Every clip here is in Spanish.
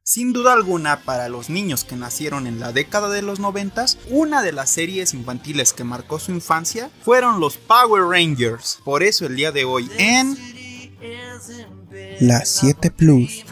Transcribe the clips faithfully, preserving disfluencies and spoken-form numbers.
Sin duda alguna, para los niños que nacieron en la década de los noventas, una de las series infantiles que marcó su infancia fueron los Power Rangers. Por eso el día de hoy en La siete Plus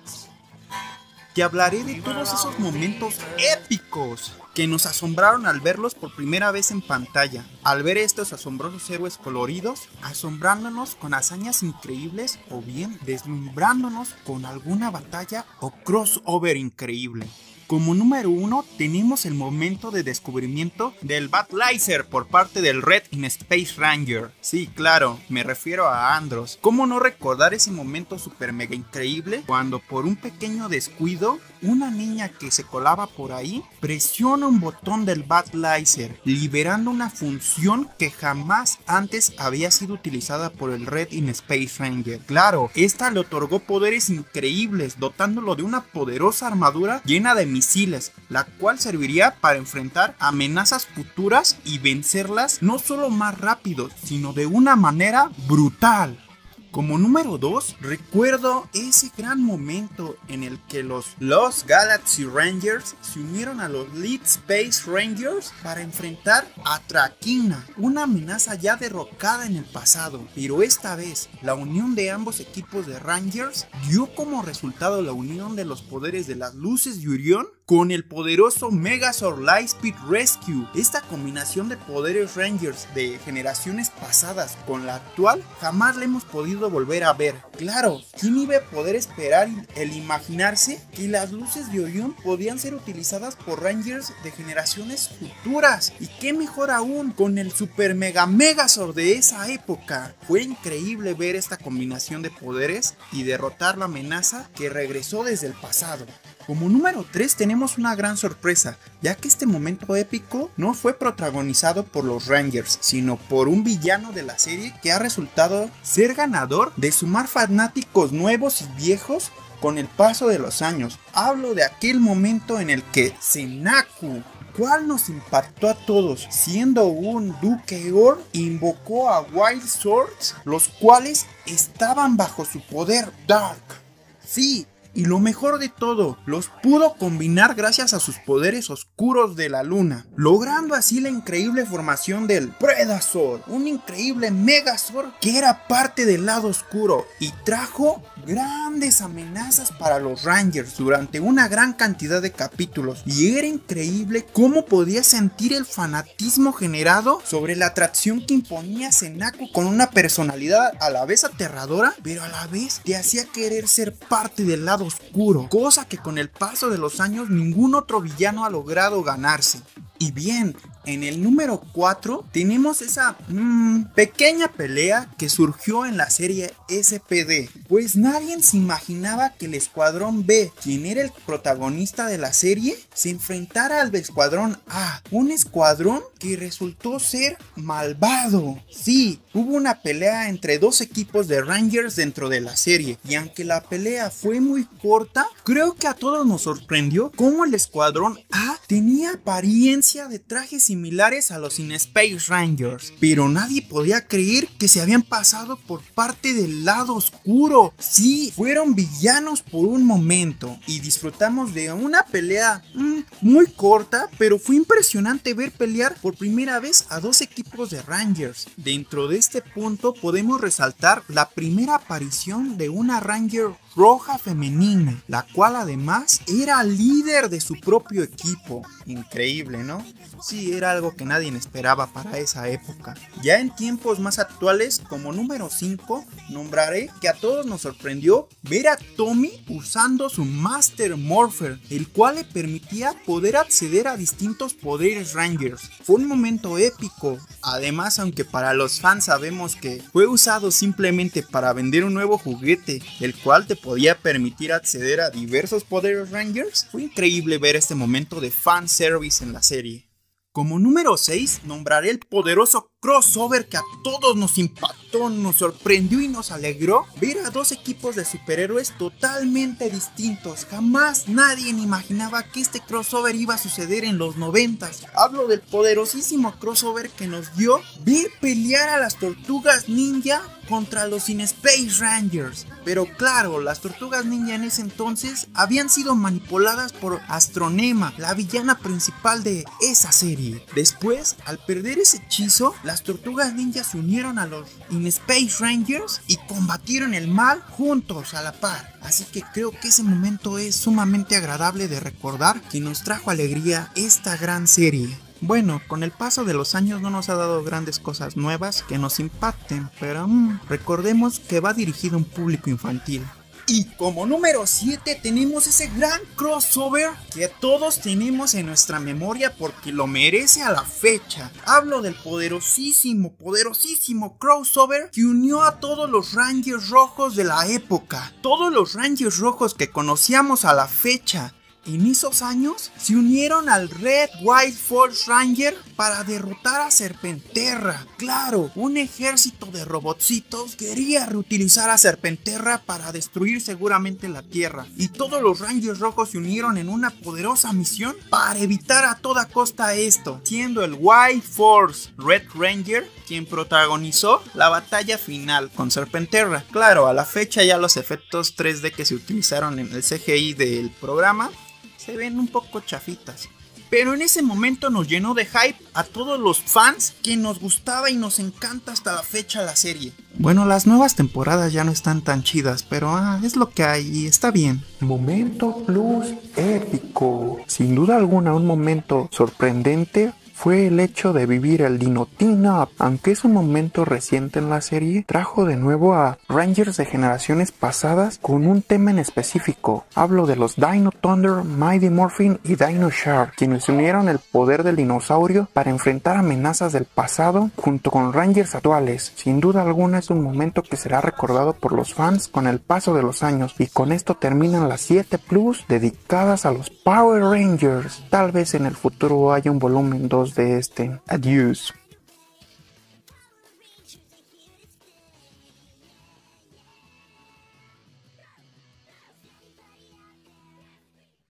te hablaré de todos esos momentos épicos que nos asombraron al verlos por primera vez en pantalla, al ver estos asombrosos héroes coloridos, asombrándonos con hazañas increíbles o bien deslumbrándonos con alguna batalla o crossover increíble. Como número uno tenemos el momento de descubrimiento del Battleizer por parte del Red in Space Ranger. Sí, claro, me refiero a Andros. ¿Cómo no recordar ese momento super mega increíble cuando por un pequeño descuido una niña que se colaba por ahí presiona un botón del Battleizer, liberando una función que jamás antes había sido utilizada por el Red in Space Ranger? Claro, esta le otorgó poderes increíbles, dotándolo de una poderosa armadura llena de misiles, la cual serviría para enfrentar amenazas futuras y vencerlas no solo más rápido, sino de una manera brutal. Como número dos, recuerdo ese gran momento en el que los Lost Galaxy Rangers se unieron a los Lead Space Rangers para enfrentar a Traquina, una amenaza ya derrocada en el pasado, pero esta vez la unión de ambos equipos de Rangers dio como resultado la unión de los poderes de las luces de Orión con el poderoso Megazord Lightspeed Rescue. Esta combinación de poderes Rangers de generaciones pasadas con la actual jamás la hemos podido volver a ver. Claro, ¿quién iba a poder esperar el imaginarse que las luces de Orión podían ser utilizadas por Rangers de generaciones futuras? Y qué mejor aún con el Super Mega Megazord de esa época. Fue increíble ver esta combinación de poderes y derrotar la amenaza que regresó desde el pasado. Como número tres tenemos una gran sorpresa, ya que este momento épico no fue protagonizado por los Rangers, sino por un villano de la serie que ha resultado ser ganador de sumar fanáticos nuevos y viejos con el paso de los años. Hablo de aquel momento en el que Zenaku, cual nos impactó a todos, siendo un Duke Eorl, invocó a Wild Swords, los cuales estaban bajo su poder Dark. Sí, y lo mejor de todo, los pudo combinar gracias a sus poderes oscuros de la luna, logrando así la increíble formación del Predazord, un increíble Megazord que era parte del lado oscuro y trajo grandes amenazas para los Rangers durante una gran cantidad de capítulos. Y era increíble cómo podía sentir el fanatismo generado sobre la atracción que imponía Zenaku, con una personalidad a la vez aterradora, pero a la vez te hacía querer ser parte del lado oscuro, cosa que con el paso de los años ningún otro villano ha logrado ganarse. Y bien, en el número cuatro tenemos esa mmm, pequeña pelea que surgió en la serie S P D, pues nadie se imaginaba que el Escuadrón B, quien era el protagonista de la serie, se enfrentara al Escuadrón A, un escuadrón que resultó ser malvado. Sí, hubo una pelea entre dos equipos de Rangers dentro de la serie, y aunque la pelea fue muy corta, creo que a todos nos sorprendió cómo el Escuadrón A tenía apariencia de trajes similares a los In Space Rangers, pero nadie podía creer que se habían pasado por parte del lado oscuro. Sí, fueron villanos por un momento y disfrutamos de una pelea mmm, muy corta, pero fue impresionante ver pelear por primera vez a dos equipos de Rangers. Dentro de este punto podemos resaltar la primera aparición de una Ranger roja femenina, la cual además era líder de su propio equipo. Increíble, ¿no? Sí, era algo que nadie esperaba para esa época. Ya en tiempos más actuales, como número cinco, nombraré que a todos nos sorprendió ver a Tommy usando su Master Morpher, el cual le permitía poder acceder a distintos poderes Rangers. Fue un momento épico. Además, aunque para los fans sabemos que fue usado simplemente para vender un nuevo juguete, el cual te podía permitir acceder a diversos poderes Rangers, fue increíble ver este momento de fanservice en la serie. Como número seis, nombraré el poderoso crossover que a todos nos impactó, nos sorprendió y nos alegró ver a dos equipos de superhéroes totalmente distintos. Jamás nadie imaginaba que este crossover iba a suceder en los noventas. Hablo del poderosísimo crossover que nos dio ver pelear a las Tortugas Ninja contra los In Space Rangers. Pero claro, las Tortugas Ninja en ese entonces habían sido manipuladas por Astronema, la villana principal de esa serie. Después, al perder ese hechizo, las Tortugas Ninja se unieron a los In Space Rangers y combatieron el mal juntos a la par. Así que creo que ese momento es sumamente agradable de recordar, que nos trajo alegría esta gran serie. Bueno, con el paso de los años no nos ha dado grandes cosas nuevas que nos impacten, pero mmm, recordemos que va dirigido a un público infantil. Y como número siete tenemos ese gran crossover que todos tenemos en nuestra memoria porque lo merece a la fecha. Hablo del poderosísimo, poderosísimo crossover que unió a todos los Rangers rojos de la época. Todos los Rangers rojos que conocíamos a la fecha en esos años se unieron al Red White Force Ranger para derrotar a Serpenterra. Claro, un ejército de robotcitos quería reutilizar a Serpenterra para destruir seguramente la Tierra. Y todos los Rangers rojos se unieron en una poderosa misión para evitar a toda costa esto, siendo el White Force Red Ranger quien protagonizó la batalla final con Serpenterra. Claro, a la fecha ya los efectos tres D que se utilizaron en el C G I del programa se ven un poco chafitas, pero en ese momento nos llenó de hype a todos los fans que nos gustaba y nos encanta hasta la fecha la serie. Bueno, las nuevas temporadas ya no están tan chidas, pero ah, es lo que hay y está bien. Momento plus épico. Sin duda alguna un momento sorprendente fue el hecho de vivir el Dino Team Up. Aunque es un momento reciente en la serie, trajo de nuevo a Rangers de generaciones pasadas con un tema en específico. Hablo de los Dino Thunder, Mighty Morphin y Dino Shark, quienes unieron el poder del dinosaurio para enfrentar amenazas del pasado junto con Rangers actuales. Sin duda alguna es un momento que será recordado por los fans con el paso de los años, y con esto terminan las siete plus dedicadas a los Power Rangers. Tal vez en el futuro haya un volumen dos de este. Adiós.